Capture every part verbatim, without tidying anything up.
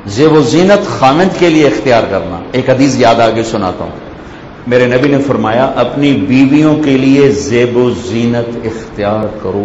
زیب و زینت خامد کے لیے اختیار کرنا. ایک حدیث یاد آگے سناتا ہوں. میرے نبی نے فرمایا اپنی بیویوں کے لیے زیب و زینت اختیار کرو.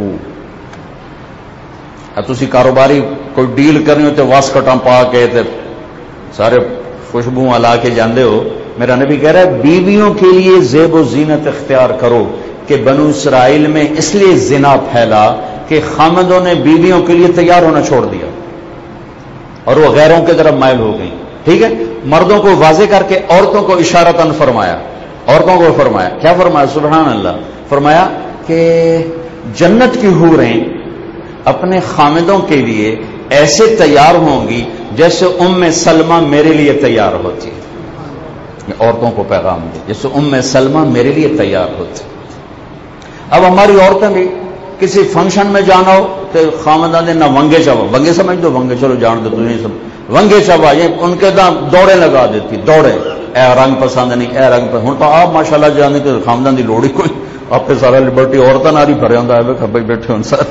اب تسی کاروباری کوئی ڈیل کرنی ہو تو واسکٹاں پا کے تے سارے خوشبو لا کے جاندے ہو. میرا نبی کہہ رہا ہے بیویوں کے لیے زیب و زینت اختیار کرو کہ بنو اسرائیل میں اس لیے زنا پھیلا کہ خامدوں نے بیویوں کے لیے تیار ہونا چھوڑ دیا اور وہ غیروں کی طرف مائل ہو گئی. ٹھیک ہے. مردوں کو واضح کر کے عورتوں کو اشارتاً فرمایا. عورتوں کو فرمایا کیا فرمایا؟ سبحان اللہ. فرمایا کہ جنت کی حوریں اپنے خامدوں کے لیے ایسے تیار ہوں گی جیسے ام سلمہ میرے لیے تیار ہوتی. عورتوں کو پیغام دے جیسے ام سلمہ میرے لیے تیار ہوتی. اب ہماری عورتیں بھی کسی فنکشن میں جانا ہو تو خامدہ نے نہ ونگے چبا. ونگے سمجھ دو ونگے چلو جان دو تجھے سب ونگے چبا یہ ان کے دام دوڑے لگا دیتی. دوڑے اے رنگ پسند نہیں اے رنگ پسند. ہوں تو آپ ماشاء اللہ جانے کہ خامدہ دی لوڑی کوئی آپ پہ سارا لبرٹی عورتیں ناری بھرے ہوں ہے کبھی بیٹھے ہوں سر.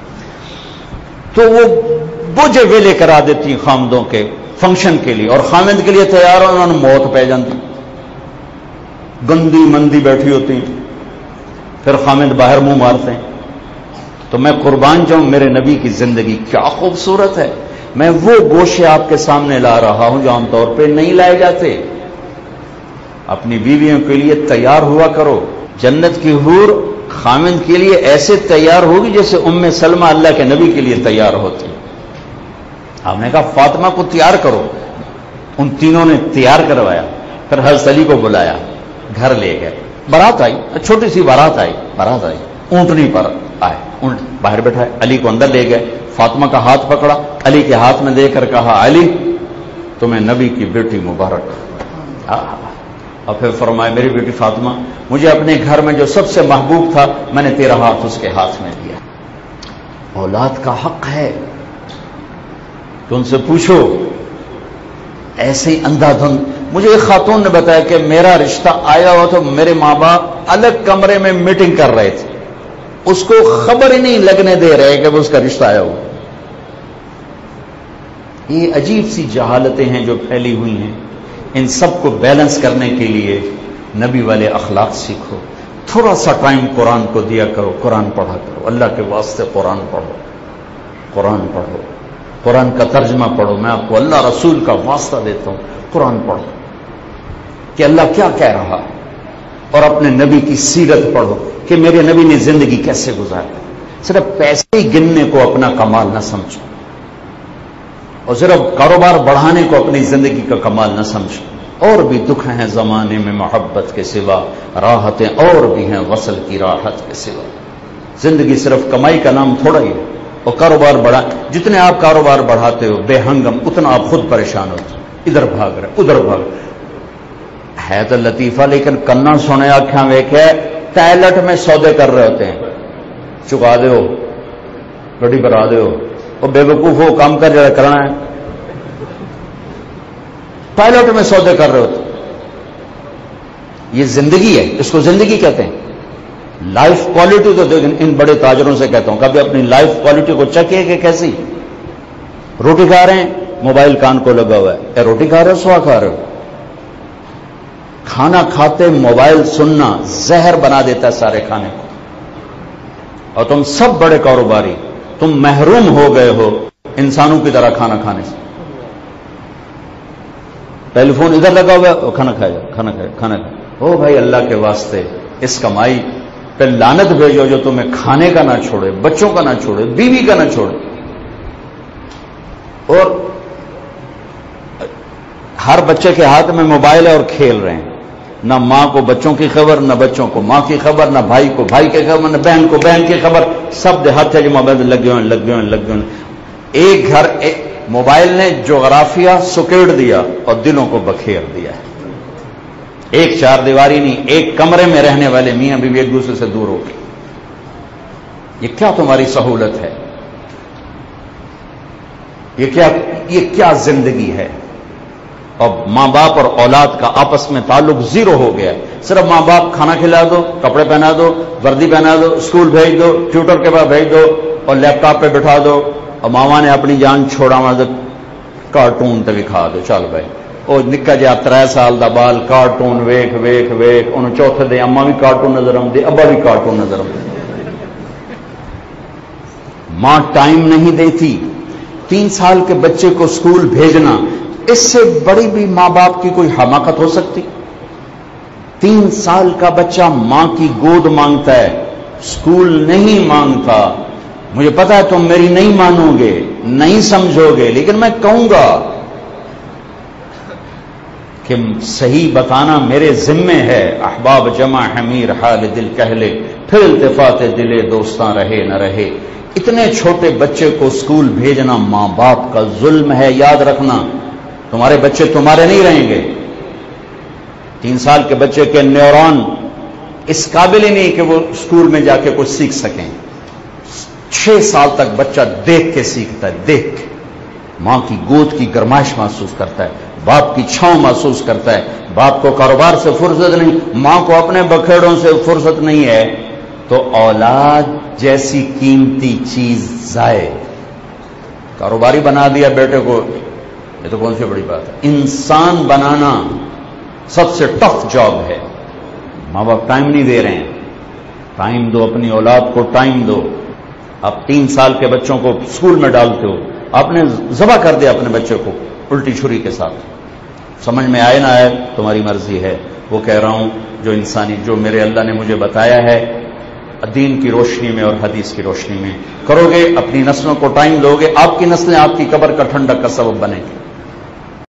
تو وہ بوجھے ویلے کرا دیتی خامدوں کے فنکشن کے لیے اور خامد کے لیے تیار ہو انہوں نے موت پہ جانتی. گندی مندی بیٹھی ہوتی پھر خامد باہر منہ مارتے ہیں. تو میں قربان جاؤں میرے نبی کی زندگی کیا خوبصورت ہے. میں وہ گوشے آپ کے سامنے لا رہا ہوں جو عام طور پہ نہیں لائے جاتے. اپنی بیویوں کے لیے تیار ہوا کرو. جنت کی حور خامد کے لیے ایسے تیار ہوگی جیسے ام سلمہ اللہ کے نبی کے لیے تیار ہوتی. آپ نے کہا فاطمہ کو تیار کرو. ان تینوں نے تیار کروایا. پھر حضرت علی کو بلایا گھر لے گئے. بارات آئی چھوٹی سی بارات آئی بارات آئی اونٹنی پر آئے. اونٹ باہر بیٹھائے. علی کو اندر لے گئے. فاطمہ کا ہاتھ پکڑا. علی کے ہاتھ میں دے کر کہا علی تمہیں نبی کی بیٹی مبارک. اور پھر فرمایا میری بیٹی فاطمہ مجھے اپنے گھر میں جو سب سے محبوب تھا میں نے تیرا ہاتھ اس کے ہاتھ میں دیا. اولاد کا حق ہے کہ ان سے پوچھو. ایسے ہی اندھا دھند. مجھے ایک خاتون نے بتایا کہ میرا رشتہ آیا ہوا تو میرے ماں باپ الگ کمرے میں میٹنگ کر رہے تھے. اس کو خبر ہی نہیں لگنے دے رہے کہ وہ اس کا رشتہ آیا ہوا. یہ عجیب سی جہالتیں ہیں جو پھیلی ہوئی ہیں. ان سب کو بیلنس کرنے کے لیے نبی والے اخلاق سیکھو. تھوڑا سا ٹائم قرآن کو دیا کرو. قرآن پڑھا کرو. اللہ کے واسطے قرآن پڑھو. قرآن پڑھو. قرآن کا ترجمہ پڑھو. میں آپ کو اللہ رسول کا واسطہ دیتا ہوں. قرآن پڑھو کہ اللہ کیا کہہ رہا ہے اور اپنے نبی کی سیرت پڑھو کہ میرے نبی نے زندگی کیسے گزاری. صرف پیسے ہی گننے کو اپنا کمال نہ سمجھو اور صرف کاروبار بڑھانے کو اپنی زندگی کا کمال نہ سمجھو. اور بھی دکھ ہیں زمانے میں محبت کے سوا. راحتیں اور بھی ہیں وصل کی راحت کے سوا. زندگی صرف کمائی کا نام تھوڑا ہی ہے. اور کاروبار بڑھا جتنے آپ کاروبار بڑھاتے ہو بے ہنگم اتنا آپ خود پریشان ہوتے. ادھر بھاگ رہے ادھر بھاگ رہے. ہے تو لطیفہ لیکن کنا سونے آنکھاں ویکھے ٹائلٹ میں سودے کر رہے ہوتے ہیں. چکا دے ہو گڈی کرا دے ہو اور بے وقوف ہو کام کر جائے کرنا ہے. ٹائلٹ میں سودے کر رہے ہوتے. یہ زندگی ہے. اس کو زندگی کہتے ہیں. لائف کوالٹی تو دیکھیں ان بڑے تاجروں سے کہتا ہوں کبھی اپنی لائف کوالٹی کو چیک کیے کہ کیسی. روٹی کھا رہے ہیں موبائل کان کو لگا ہوا ہے. اے روٹی کھا رہے ہو سوا کھا رہے ہو. کھانا کھاتے موبائل سننا زہر بنا دیتا ہے سارے کھانے کو. اور تم سب بڑے کاروباری تم محروم ہو گئے ہو انسانوں کی طرح کھانا کھانے سے. ٹیلی فون ادھر لگا ہوا ہے کھانا کھایا کھانا کھایا کھانا کھایا. او بھائی اللہ کے واسطے اس کمائی پہ لعنت بھیجو جو تمہیں کھانے کا نہ چھوڑے بچوں کا نہ چھوڑے بیوی کا نہ چھوڑے. اور ہر بچے کے ہاتھ میں موبائل ہے اور کھیل رہے ہیں. نہ ماں کو بچوں کی خبر نہ بچوں کو ماں کی خبر نہ بھائی کو بھائی کی خبر نہ بہن کو بہن کی خبر. سب دیہات ہے جو موبائل لگے ہوئے لگے ہوئے لگے ہوئے. ایک گھر ایک موبائل نے جغرافیہ سکیڑ دیا اور دلوں کو بکھیر دیا ہے. ایک چار دیواری نہیں ایک کمرے میں رہنے والے میاں بیوی ایک دوسرے سے دور ہو گئے. یہ کیا تمہاری سہولت ہے؟ یہ کیا یہ کیا زندگی ہے؟ اور ماں باپ اور اولاد کا آپس میں تعلق زیرو ہو گیا. صرف ماں باپ کھانا کھلا دو کپڑے پہنا دو وردی پہنا دو اسکول بھیج دو ٹیوٹر کے پاس بھیج دو اور لیپ ٹاپ پہ بٹھا دو. اور ماما نے اپنی جان چھوڑا مدد کارٹون تے وکھا دو چل بھائی وہ نکا جہا تر سال دا بال کارٹون ویخ ویخ ویخ انہوں چوتھے دے اما بھی کارٹون نظر آتے ابا بھی کارٹون نظر آتے. ماں ٹائم نہیں دیتی. تین سال کے بچے کو اسکول بھیجنا اس سے بڑی بھی ماں باپ کی کوئی حماقت ہو سکتی؟ تین سال کا بچہ ماں کی گود مانگتا ہے اسکول نہیں مانگتا. مجھے پتا ہے تم میری نہیں مانو گے نہیں سمجھو گے لیکن میں کہوں گا کہ صحیح بتانا میرے ذمے ہے. احباب جمع حمیر حال دل کہہ لے پھر التفات دلے دوستاں رہے نہ رہے. اتنے چھوٹے بچے کو اسکول بھیجنا ماں باپ کا ظلم ہے. یاد رکھنا تمہارے بچے تمہارے نہیں رہیں گے. تین سال کے بچے کے نیورون اس قابل ہی نہیں کہ وہ اسکول میں جا کے کچھ سیکھ سکیں. چھ سال تک بچہ دیکھ کے سیکھتا ہے. دیکھ کے ماں کی گود کی گرمائش محسوس کرتا ہے باپ کی چھاؤں محسوس کرتا ہے. باپ کو کاروبار سے فرصت نہیں ماں کو اپنے بکھیڑوں سے فرصت نہیں ہے تو اولاد جیسی قیمتی چیز ضائع. کاروباری بنا دیا بیٹے کو یہ تو کون سی بڑی بات ہے. انسان بنانا سب سے ٹف جاب ہے. ماں باپ ٹائم نہیں دے رہے ہیں. ٹائم دو اپنی اولاد کو ٹائم دو. آپ تین سال کے بچوں کو اسکول میں ڈالتے ہو آپ نے ذبح کر دیا اپنے بچے کو الٹی چھری کے ساتھ. سمجھ میں آئے نہ آئے تمہاری مرضی ہے. وہ کہہ رہا ہوں جو انسانی جو میرے اللہ نے مجھے بتایا ہے دین کی روشنی میں اور حدیث کی روشنی میں کرو گے اپنی نسلوں کو ٹائم دو گے آپ کی نسلیں آپ کی قبر کا ٹھنڈک کا سبب بنیں گی.